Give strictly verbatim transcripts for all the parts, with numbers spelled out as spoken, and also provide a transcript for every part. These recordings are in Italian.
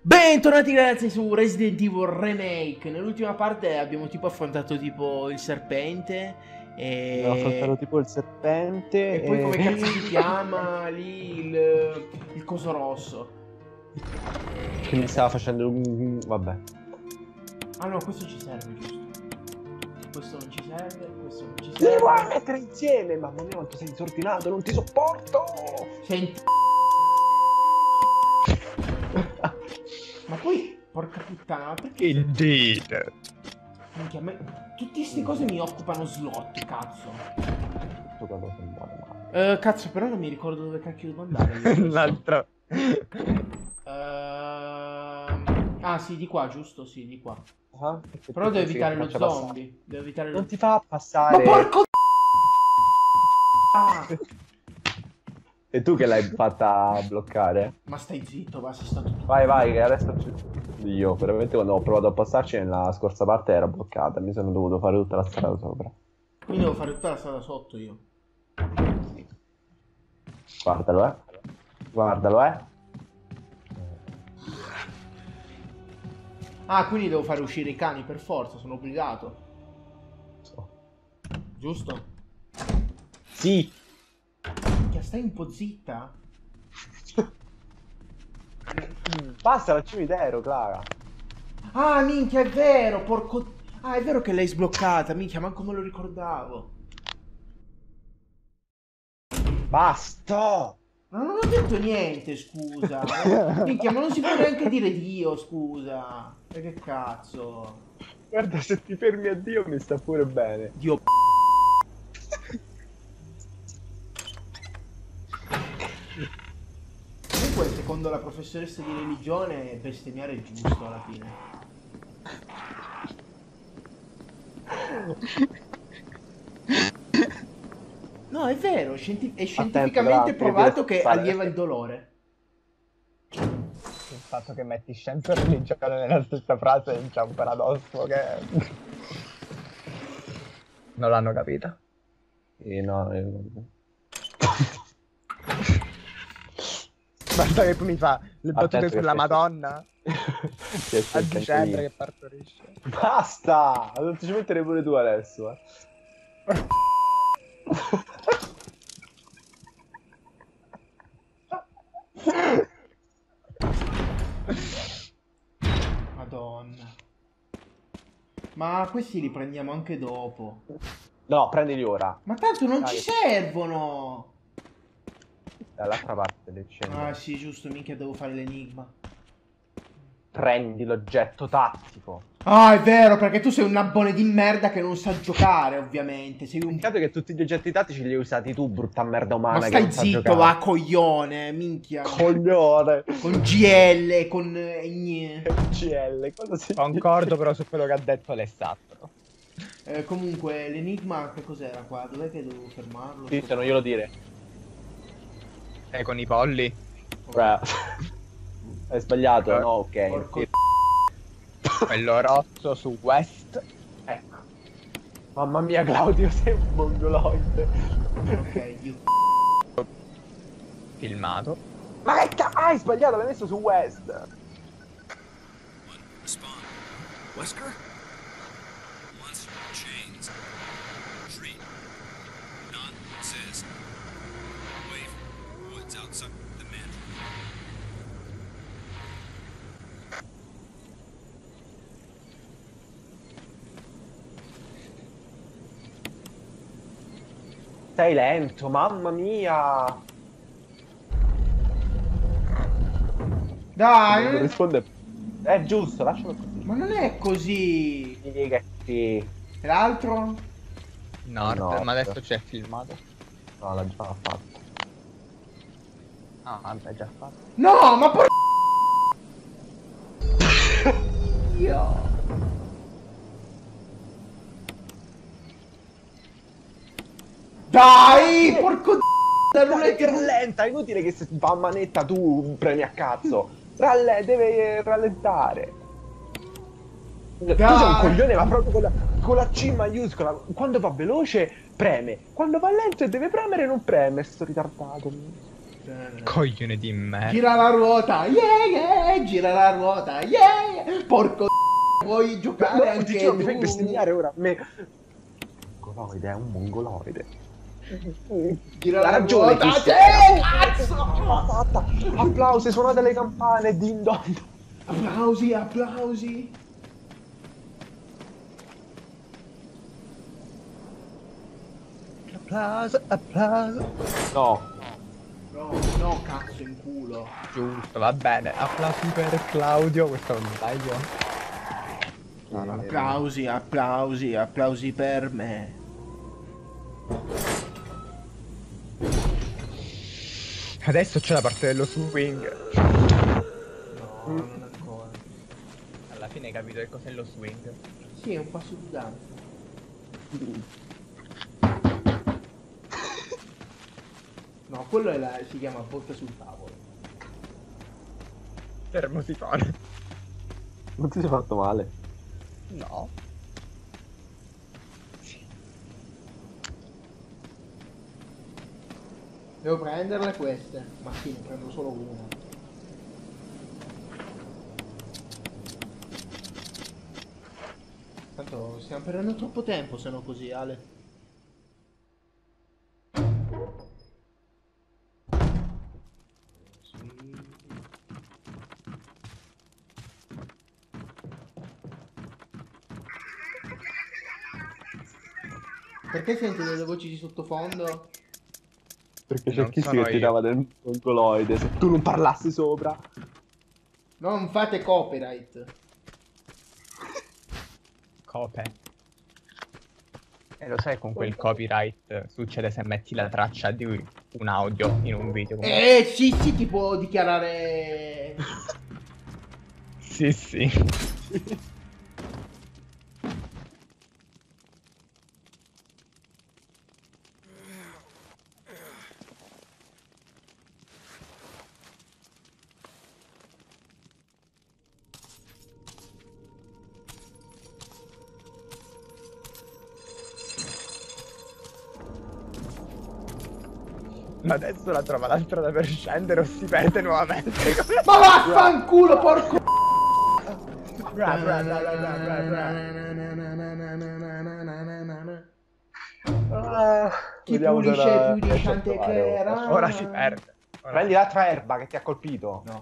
Bentornati ragazzi su Resident Evil Remake. Nell'ultima parte abbiamo tipo affrontato tipo il serpente e... Abbiamo affrontato tipo il serpente E poi e... come cazzo si chiama lì il, il coso rosso. Che mi stava facendo un... vabbè. Ah no, questo ci serve, giusto. Questo non ci serve, questo non ci Li serve. vuoi mettere insieme? Mamma mia quanto sei disordinato, non ti sopporto! Senti. Ma poi, porca puttana, ma perché... Indeed. Minchia, me... tutte queste cose mi occupano slot, cazzo. Uh, cazzo, però non mi ricordo dove cacchio devo andare. L'altro. uh... Ah, sì, di qua, giusto? Sì, di qua. Ah, però devo evitare lo zombie. Passare. Devo evitare Non lo... ti fa passare. Ma porco... Ah! E tu che l'hai fatta bloccare? Ma stai zitto, va, sei stato tu. Vai, vai, che adesso... Io, veramente, quando ho provato a passarci nella scorsa parte era bloccata. Mi sono dovuto fare tutta la strada sopra. Quindi devo fare tutta la strada sotto io. Guardalo, eh. Guardalo, eh. Ah, quindi devo fare uscire i cani per forza, sono obbligato. So. Giusto? Sì. Minchia, stai un po' zitta? Passa al cimitero, Clara. Ah, minchia, è vero, porco... Ah, è vero che l'hai sbloccata, minchia, manco me lo ricordavo. Basta! Ma non ho detto niente, scusa. Minchia, ma non si può neanche dire Dio, scusa. E che cazzo? Guarda, se ti fermi a Dio mi sta pure bene. Dio... Comunque, secondo la professoressa di religione, bestemmiare è giusto alla fine. No, è vero, scienti è scientificamente Attento, provato che fare. allieva il dolore. Il fatto che metti scienza e religione nella stessa frase c'è un paradosso che... non l'hanno capita. Sì, no, io... Basta che poi mi fa le battute Attento sulla che- Madonna a dicembre che partorisce. Basta! Non ti ci mettere pure tu adesso, eh. Madonna. Ma questi li prendiamo anche dopo. No, prendili ora. Ma tanto non Dai. ci servono. Dall'altra parte del centro. Ah sì, giusto, minchia, devo fare l'enigma. Prendi l'oggetto tattico. Ah, è vero, perché tu sei un abbone di merda che non sa giocare, ovviamente. Sei un... Peccato che tutti gli oggetti tattici li hai usati tu, brutta merda umana. Ma che stai non sa zitto, giocare. va, coglione, minchia. Coglione. Con G L, con... eh, gne. C L, cosa si Concordo però su quello che ha detto Alessandro. Eh, comunque, l'enigma che cos'era qua? Dov'è che dovevo fermarlo? Sì, se non glielo dire. E con i polli? Bra. Hai sbagliato, Eh, no? Ok. porco- Sì. Quello rosso su West. Ecco. Mamma mia, Claudio, sei un mongoloide. Ok, io... Filmato. Ma che cazzo? Ah, hai sbagliato, l'hai messo su West. Spawn. Wesker? Monster chains. Treat. Not says. Wave. Woods outside the mansion. Sei lento, mamma mia. Dai, Non non è... risponde. È giusto, lascialo così. ma non è così. Sì, che sì. L'altro? Nord, Nord. ma adesso c'è filmato. No, l'ha già fatto. Ah, vabbè, già fatto. No, ma por... Io... Dai, porco d***o, non Dai, è che che... rallenta, è inutile che se va a manetta tu premi a cazzo. Ralle, deve rallentare. Tu sei un coglione, ma proprio con la, con la C maiuscola. Quando va veloce, preme. Quando va lento e deve premere, non preme. Sto ritardato. Coglione di merda. Gira la ruota, yeah, yeah, gira la ruota, yeah, yeah. Porco vuoi giocare No, anche ti giuro, tu? mi fai bestemmiare ora. Me... Mongoloide, è un mongoloide. Gira La la ragione, ruota, Cristian. sì, cazzo! L'ha fatta! Applausi, suonate le campane, din don. Applausi, applausi. Applauso, applauso. No. No, no, cazzo in culo. Giusto, va bene. Applausi per Claudio, questo è un taglio. No, no, Applausi, applausi, applausi per me. Adesso c'è la parte dello swing. No, non ancora. Alla fine hai capito che cos'è lo swing? Sì, è un passo di danza. No, quello è la, si chiama botta sul tavolo. Termosifone. Non ti sei fatto male. No. Devo prenderle queste. Ma sì, ne prendo solo una. Tanto stiamo perdendo troppo tempo se no così, Ale. Perché senti delle voci di sottofondo? Perché Non c'è chi sono che ti io. dava del mongoloide. Se tu non parlassi sopra. Non fate copyright. Cope. E lo sai con quel copyright succede se metti la traccia di un audio in un video. Eh sì sì, ti può dichiarare. Sì, sì. Ma adesso la trova la strada per scendere o si perde nuovamente. Ma vaffanculo, porco. Bra, bra, bra, bra, bra, bra, bra. Ah, Chi vediamo se pulisce ora più di riesci a trovare Chantecler? ora. Ora si perde. Ora Prendi l'altra erba che ti ha colpito. No.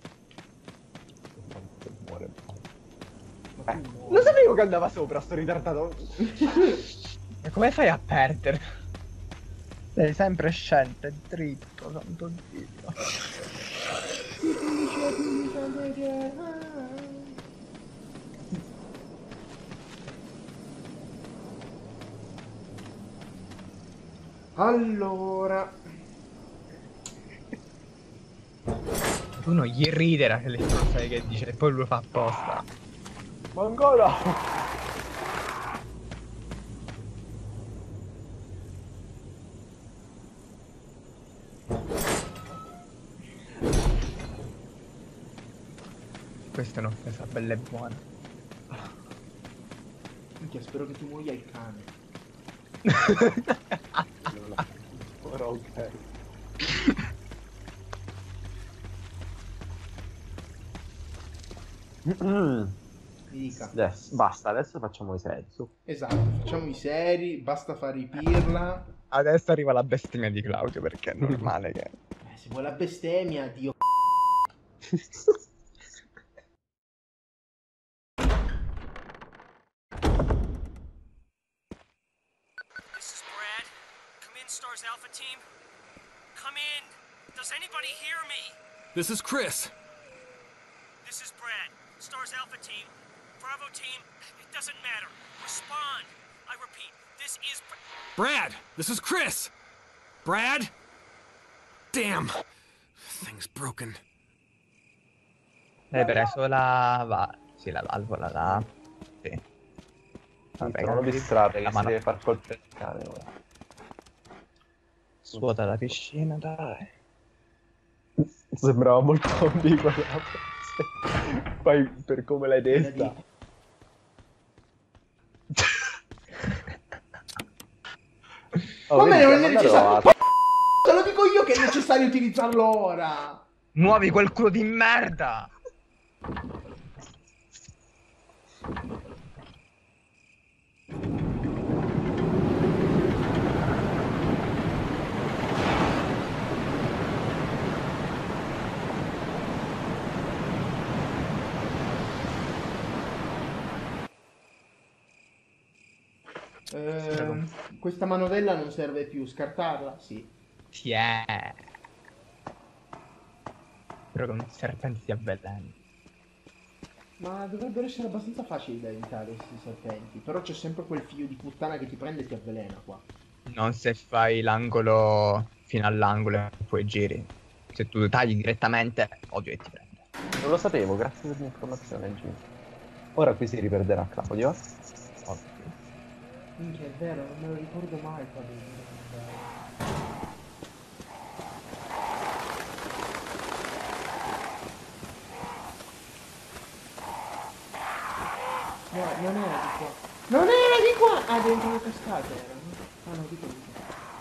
Muore. Ma Eh, tu muori. lo sapevo che andava sopra sto ritardato. Ma come fai a perdere? Sei sempre scende dritto, santo Dio. Chi pulisce più di Chantecler? Allora, Tu non gli ridere a le stronzate che dice e poi lui fa apposta. Mongolo! Questa è un'offesa bella e buona. minchia, spero che tu muoia il cane. Ora ok. Mi dica. Adesso, basta, adesso facciamo i seri, su. Esatto, facciamo i seri, basta fare i pirla. Adesso arriva la bestemmia di Claudio perché è normale che... Eh, se vuoi la bestemmia, Dio. This is Brad. Come in, Stars Alpha Team. Come in. Does anybody hear me? This is Chris. This is Brad. Stars Alpha Team. Bravo Team. It doesn't matter. Respond. I repeat, this is Br- Brad, this is Chris. Brad? Damn. Thing's broken. Hai preso la... Va... Sì, la valvola là. Sì. Vabbè, Non lo cambia distrarre la che si mano. deve far colpire il cane ora. Svuota la piscina, dai. Sembrava molto ambigua la frase. Poi per come l'hai detta. Ma me non è necessario. necessario. Te lo dico io che è necessario utilizzarlo ora. Muovi quel culo di merda. Ehm, questa manovella non serve più, scartarla? Sì. Tiè. Spero che un serpente ti avveleni. Ma dovrebbero essere abbastanza facili da evitare questi serpenti. Però c'è sempre quel figlio di puttana che ti prende e ti avvelena qua. Non se fai l'angolo fino all'angolo e poi giri. Se tu tagli direttamente, ovvio che ti prende. Non lo sapevo, grazie per l'informazione, Jim. Ora qui si riperderà Claudio. Ovvio. Minchia, è vero, non me lo ricordo mai quando... No, non era di qua. Non era di qua! Ah, dentro le cascate era, no? Ah no, di qua. Di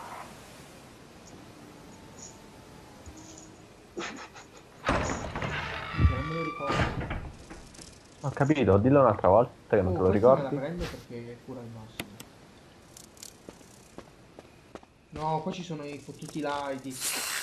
qua. Minchia, non me lo ricordo. Ho capito, dillo un'altra volta che non Oh, te lo questo me ricordi. la prendo perché è pure al massimo. No, qua ci sono i fottuti laghi.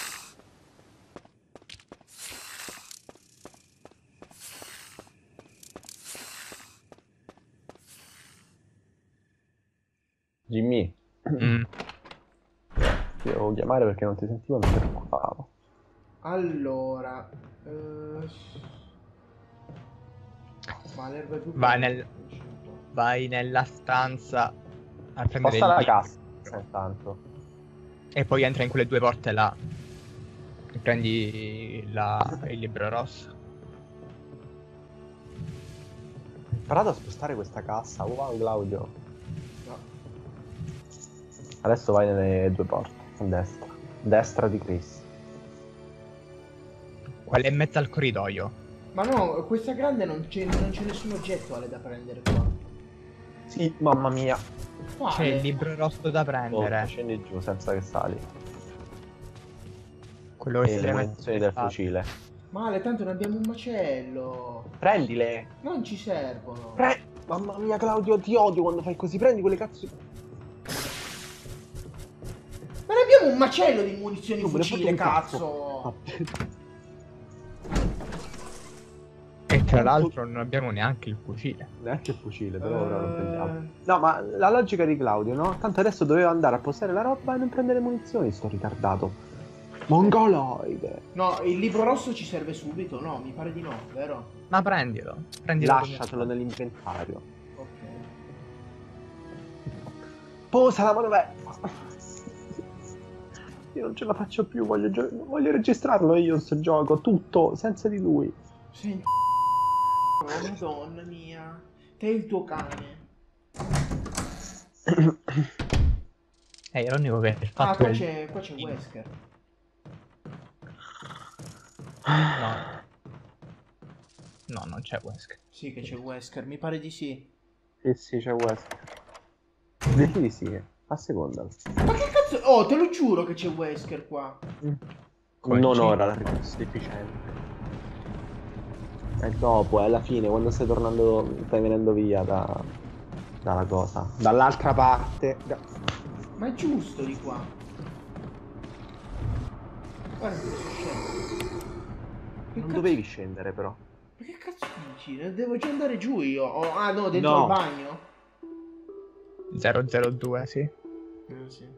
Jimmy, Mm. ti devo chiamare perché non ti sentivo e mi preoccupavo. Allora... Eh... Ma l'erba è dubbi... Vai nel- Vai nella stanza a prendere Sposta la il cassa intanto. e poi entra in quelle due porte là. E prendi la... il libro rosso. Hai imparato a spostare questa cassa, wow Claudio. No. Adesso vai nelle due porte, a destra. Destra di Chris. Quella è in mezzo al corridoio. Ma no, questa grande non c'è non c'è nessun oggetto Ale da prendere qua. Sì, mamma mia. Quale? C'è il libro rosso da Oh, prendere. scendi giù senza che sali. Quello E le estremamente munizioni del pesato. fucile. Male, tanto ne abbiamo un macello. Prendile. Non ci servono. Pre- mamma mia Claudio, ti odio quando fai così. Prendi quelle cazzo. Ma ne abbiamo un macello di munizioni Non me ne fucile, fotte un cazzo. E tra l'altro non abbiamo neanche il fucile. Neanche il fucile, però ora lo Eh, prendiamo. No, ma la logica di Claudio, no? Tanto adesso doveva andare a posare la roba e non prendere munizioni, sto ritardato. Mongoloide. No, il libro rosso ci serve subito? No, mi pare di no, vero? Ma prendilo. Prendilo. Lasciatelo nell'inventario. Ok. Posa la manovella. Io non ce la faccio più, voglio, gio- voglio registrarlo io questo gioco, tutto, senza di lui. Senti, oh, madonna mia. Te e il tuo cane. Eh, è l'unico che il Ah, fatto qua è... c'è, qua c'è Wesker. No. No, non c'è Wesker. Sì che c'è Wesker, mi pare di sì. Sì, sì, c'è Wesker. Vedi di sì, a seconda. Ma che cazzo? Oh, te lo giuro che c'è Wesker qua. Come Non dici? ora la risposta deficiente. È dopo, è alla fine, quando stai tornando, stai venendo via da, dalla cosa. Dall'altra parte. Da... Ma è giusto di qua. Guarda che sto scendendo. Che Non cazzo- dovevi scendere però. Ma che cazzo dici? Devo già andare giù io. Oh, ah no, dentro No. al bagno? zero zero due, sì. Eh, sì.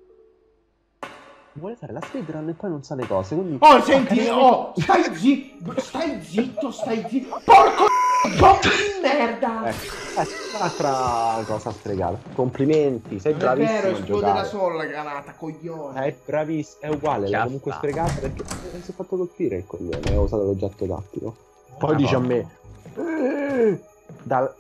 Vuole fare la speedrun e poi non sa le cose, quindi... Oh, senti, oh, stai zitto, stai zitto, stai zitto. Porco botto di merda. Ecco, eh, un'altra cosa sfregata. Complimenti, sei Non è bravissimo vero, a esplode da giocare. sola la granata, coglione. È bravissimo, è uguale, l'ha Cazzo. comunque sprecata perché non si è fatto colpire il coglione, ha usato l'oggetto tattico. Poi Ah, dice a no. me... "Eh, Dal...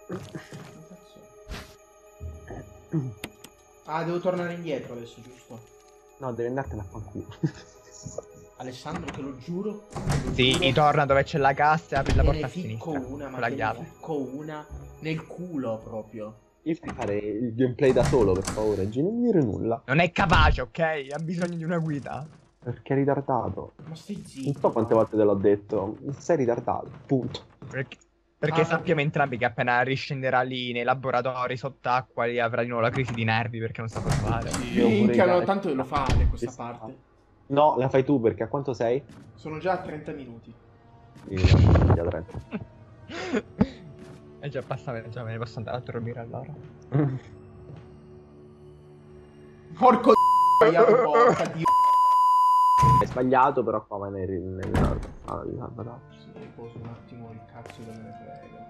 Ah, devo tornare indietro adesso, giusto? No, devi andartene a fanculo. Alessandro, te lo giuro. te lo Sì, giuro, ritorna dove c'è la cassa e apri la te porta ne a ficco sinistra. una, ma con la te ne chiave. ficco una nel culo proprio. Io fai fare il gameplay da solo, per favore, G, non dire nulla. Non è capace, ok? Ha bisogno di una guida. Perché è ritardato. Ma stai Non zitto. so quante volte te l'ho detto. Sei ritardato, punto. Perché, perché Ah, sappiamo entrambi che appena riscenderà lì nei laboratori sott'acqua lì avrà di nuovo la crisi di nervi perché non sa cosa fare. Io pure Minchia, no, Italia- tanto lo fate questa parte. No, la fai tu perché a quanto sei? Sono già a trenta minuti. Io no, già trenta. E già passa, già me ne posso andare a dormire allora. Porco sbagliato, porca dio. Hai sbagliato, però qua vai nel nel ah, di salvataggio. Sì, poso un attimo il cazzo che me ne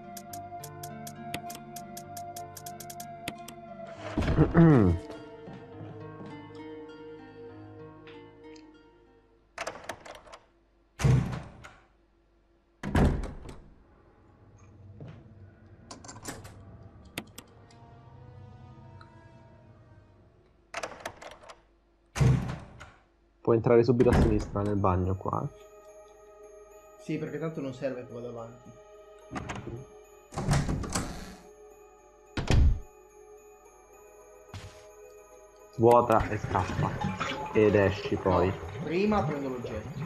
frega. Puoi entrare subito a sinistra nel bagno qua. Sì, perché tanto non serve che vado avanti. Svuota e scappa. Ed esci poi. No, prima prendo l'oggetto.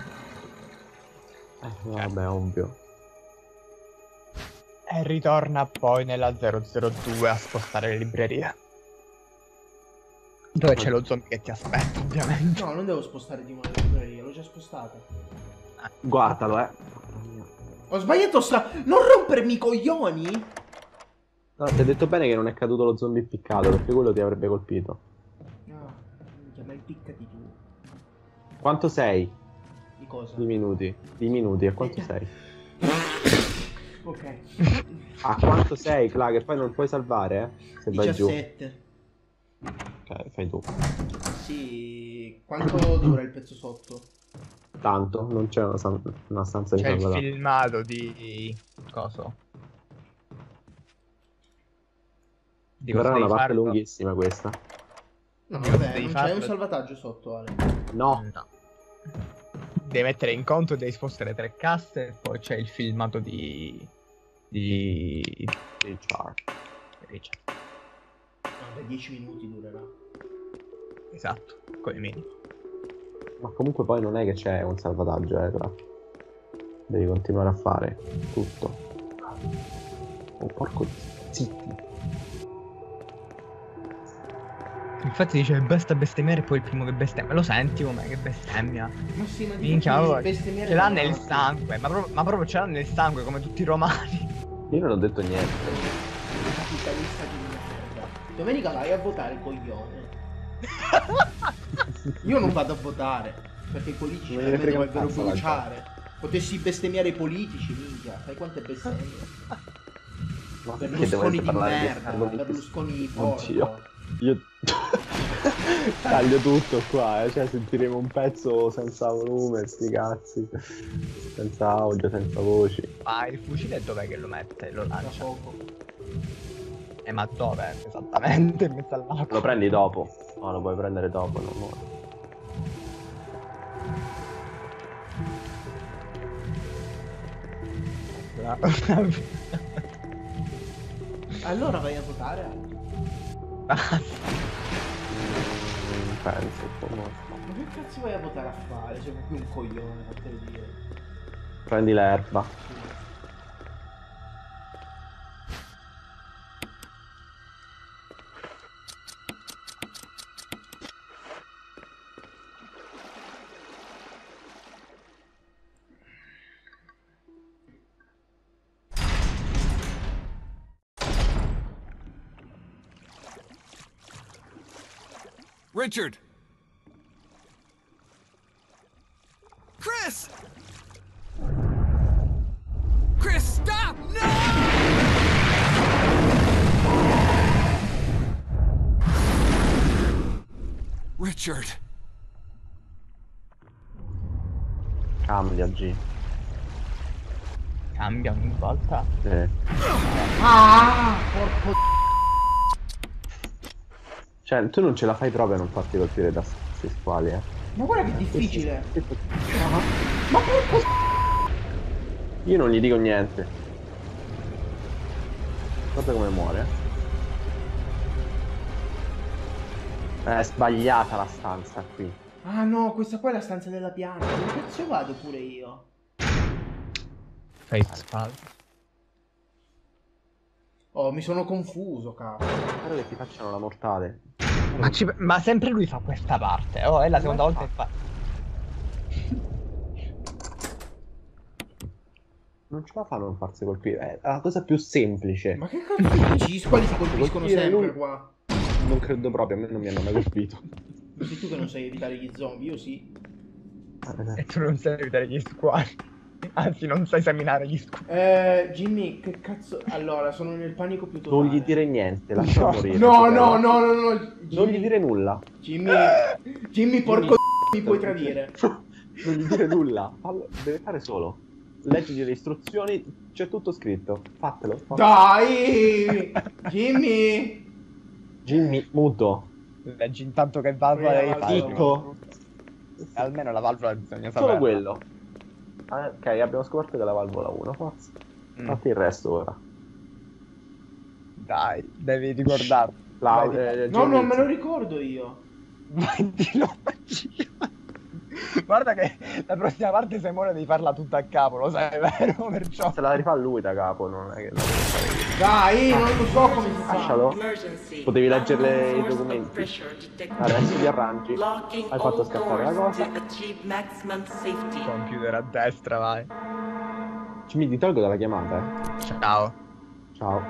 Eh, vabbè, ovvio. E ritorna poi nella zero zero due a spostare le librerie. Dove c'è lo zombie che ti aspetta, ovviamente. No, non devo spostare di nuovo la libreria, l'ho già spostata. Guardalo, eh. Ho sbagliato sta... Non rompermi i coglioni! No, ti ho detto bene che non è caduto lo zombie impiccato, perché quello ti avrebbe colpito. No, minchia, ma impiccati tu. Quanto sei? Di cosa? Di minuti. Di minuti, a quanto Eh. sei? Ok. A quanto sei, Cla, che poi non puoi salvare, eh? Se vai giù. diciassette. Ok, fai tu. Sì. Quanto dura il pezzo sotto? Tanto, non c'è una, san- una stanza di C'è il salvataggio. filmato di... coso? Di Però cosa è una devi parte farlo? lunghissima questa. No, Io vabbè, devi non farlo- c'è un salvataggio sotto, Ale. No, No. Devi mettere in conto, devi spostare tre casse e poi c'è il filmato di... di... Richard. Richard. Vabbè, dieci minuti durerà. Esatto, con i mini. Ma comunque poi non è che c'è un salvataggio, eh, Cla. Devi continuare a fare tutto. Oh, porco... Zitti. Infatti dice basta bestemmiare e poi il primo che bestemmia. Lo senti come che bestemmia? Ma sì, ma Minchia, di allora, bestemmiare ce l'ha da nel matti. sangue, ma, pro- ma proprio ce l'ha nel sangue come tutti i romani. Io non ho detto niente. Capitalista di merda. Domenica vai a votare, coglione. Io non vado a votare, perché i politici Non per gliene me frega un dovrebbero cazzo la bruciare. Potessi bestemmiare i politici, minchia. Sai quante bestemmie? Ma Berlusconi di parlare di merda, argomenti- Berlusconi Oddio. porco. Io taglio tutto qua, eh. Cioè sentiremo un pezzo senza volume, sti cazzi. Senza audio, senza voci. Ma il fucile dov'è che lo mette? Lo Da lancia? poco. Eh, ma dove? Esattamente in mezzo all'acqua. Lo prendi dopo. No, lo puoi prendere dopo, non ora. Allora vai a votare anche. Non penso, comunque. Ma che cazzo vai a votare a fare? Sei proprio un coglione, fatelo dire. Prendi l'erba. Richard! Chris! Chris, stop! No! Richard! Cambia, G. Cambia ogni volta. Sì. Ah, porco. Cioè, tu non ce la fai proprio a non farti colpire da questi squali, eh. Ma guarda che difficile. Ma porco. Io non gli dico niente. Guarda come muore. È sbagliata la stanza qui. Ah no, questa qua è la stanza della pianta. Dove cazzo vado pure io? Fai spalle. Oh, mi sono confuso, cazzo. Spero che ti facciano la mortale. Ma, ci- ma sempre lui fa questa parte. Oh, è la seconda volta che fa. Non ce la fa a non farsi colpire. È la cosa più semplice. Ma che cazzo dici? Gli squali si colpiscono Colpire sempre lui- qua. Non credo proprio, a me non mi hanno mai colpito. Sei tu che non sai evitare gli zombie, io sì. E tu non sai evitare gli squali. Anzi, non sai esaminare gli squali. Eh, Jimmy, che cazzo... Allora, sono nel panico più totale. Non gli dire niente, lascialo morire. No, ti no, prego. no, no, no. Jimmy, Non gli dire nulla. Jimmy, Jimmy, porco mi puoi tradire. Non gli dire nulla. Fallo- deve fare solo. Leggiti le istruzioni, c'è tutto scritto. Fatelo. fatelo. Dai! Jimmy! Jimmy, muto. Leggi intanto che valvola devi fare. Zitto. Almeno la valvola bisogna Solo sapere. quello. Ah, ok, abbiamo scoperto che è la valvola uno, forza. Mm. Fatti il resto ora. Dai, devi ricordarlo. La, Vai di- eh, No, Jimmy, non me lo ricordo io. Vai di logia. Guarda che la prossima parte se muore devi farla tutta a capo, lo sai, vero? Perciò. se la rifà lui da capo, non è che la devi fare io. Dai, non lo so come si fa. Lascialo. Emergency. Potevi leggere i Source of documenti. pressure detected. Adesso ti arrangi. Locking Hai fatto all scappare la doors cosa. to achieve maximum safety. Computer a destra, vai. Jimmy, ti tolgo dalla chiamata, eh. Ciao. Ciao.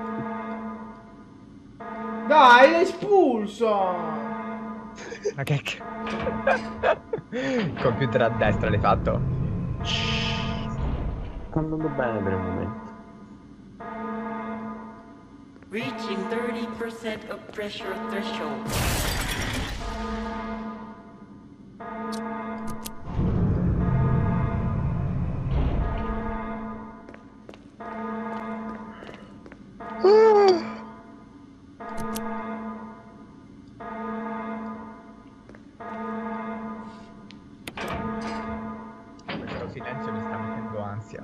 Dai, l'hai espulso. Ma che c- Il computer a destra l'hai fatto? Sta andando bene per il momento. Reaching thirty percent of pressure threshold. Questo silenzio mi sta mettendo ansia.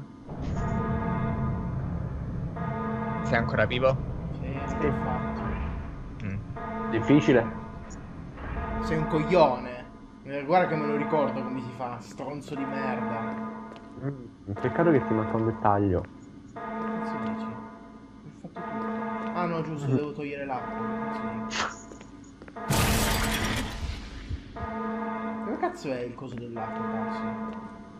Sei ancora vivo? Sì, infatti. Mm. Difficile? Sei un coglione. Eh, Guarda che me lo ricordo come si fa, stronzo di merda. Mm, peccato che ti manca un dettaglio. Che cazzo dici? Ho fatto tutto. Ah no, giusto, devo togliere l'acqua. Che cazzo dico? Dove cazzo è il coso dell'acqua, cazzo?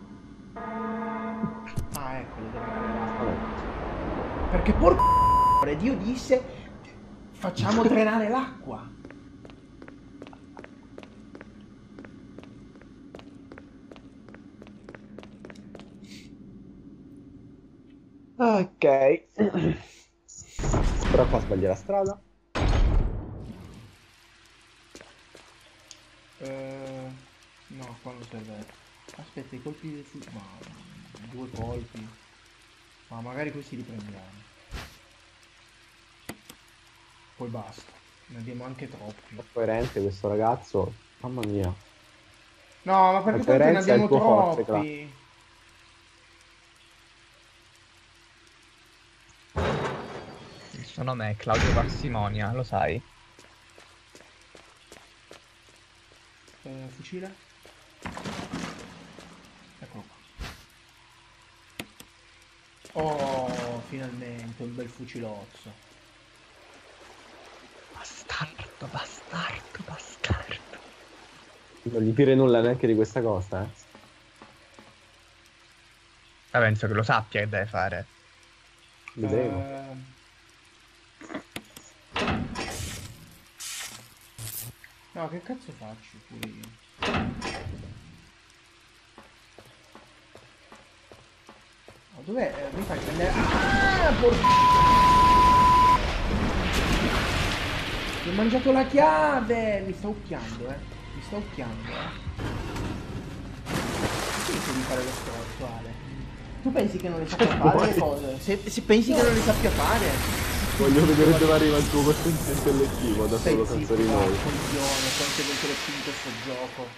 Ah, eccolo, deve avere l'acqua. Vabbè. Perché porco Dio disse facciamo drenare l'acqua. Ok. Però qua sbaglia la strada. Eh, no, qua non serve. Aspetta, i colpi del fu- ma due colpi. Ma magari questi li prendiamo. Poi basta. Ne abbiamo anche troppi. È coerente questo ragazzo. Mamma mia. No, ma perché La tanto ne coerenza è il abbiamo tuo forte, troppi. Il suo nome è Claudio Parsimonia, lo sai? Eh, fucile? Eccolo qua. Oh, finalmente un bel fucilozzo. Bastardo, bastardo, bastardo. Non gli dire nulla neanche di questa cosa, eh. Ma penso che lo sappia che deve fare. Vedremo. Eh, No, che cazzo faccio pure io? Oh, dov'è? Eh, mi fai prendere... Ah, porca... Mi ho mangiato la chiave! Mi sta occhiando, eh. Mi sta occhiando, eh. Perché devi fare lo sforzo, Ale? Tu pensi che non le sappia fare le cose? Se, se pensi che non le sappia fare... Voglio vedere dove arriva il tuo quoziente intellettivo da solo Stai senza zitto, di noi. coglione, quante volte l'ho finito sto gioco.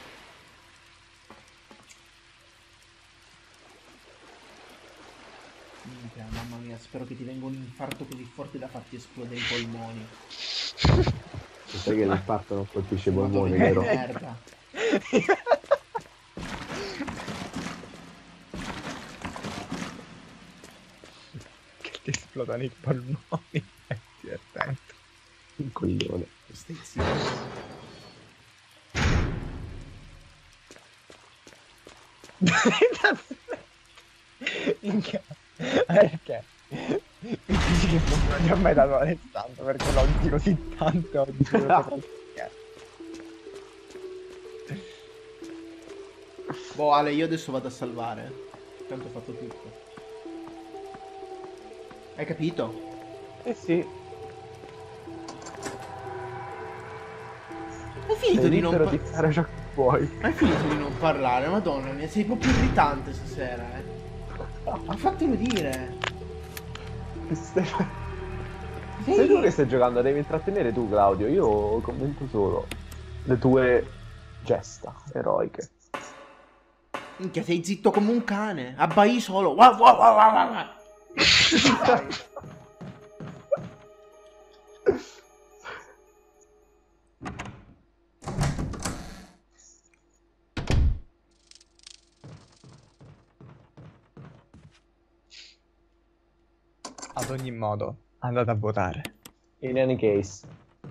Minchia, mamma mia, spero che ti venga un infarto così forte da farti esplodere i polmoni. Sai che l'infarto non colpisce i Fumato polmoni, di vero? merda. Ti esplodono i polmoni. Ti attento. Un coglione. Stai zitto. Minchia. Perché? Mi dici che non mi ha mai dato Alessandro perché l'ho odiato così tanto oggi. Non so perché. Boh, Ale, io adesso vado a salvare. Tanto ho fatto tutto. Hai capito? Eh sì. Hai finito Sei di non libero di parlare. fare ciò che vuoi. Hai finito di non parlare, madonna mia, sei proprio irritante stasera, eh. Ma fatelo dire. Stai... Sei... Sei tu che stai giocando, devi intrattenere tu, Claudio. Io commento solo le tue gesta eroiche. Minchia, sei zitto come un cane. Abbai solo. Wow, wow, wow, wow, wow. Ad ogni modo, andate a votare. In any case.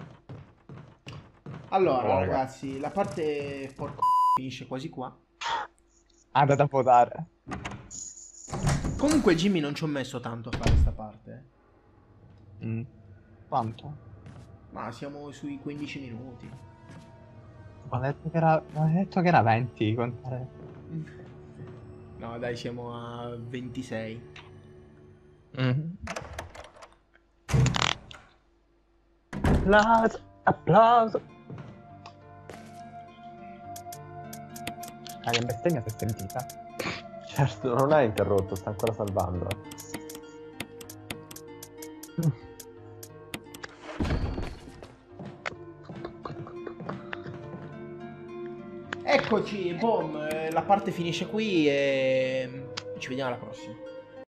Allora, Oh, ragazzi, la parte porco finisce quasi qua. Andate a votare. Comunque, Jimmy, non ci ho messo tanto a fare sta parte. Mm. Quanto? Ma siamo sui quindici minuti. Ho detto che era, ho detto che era venti. Contare. No, dai, siamo a ventisei. Mm. Applauso, applauso. La mia bestemmia si è sentita. Certo, non hai interrotto, sta ancora salvando. Eccoci, boom, eh, la parte finisce qui e ci vediamo alla prossima.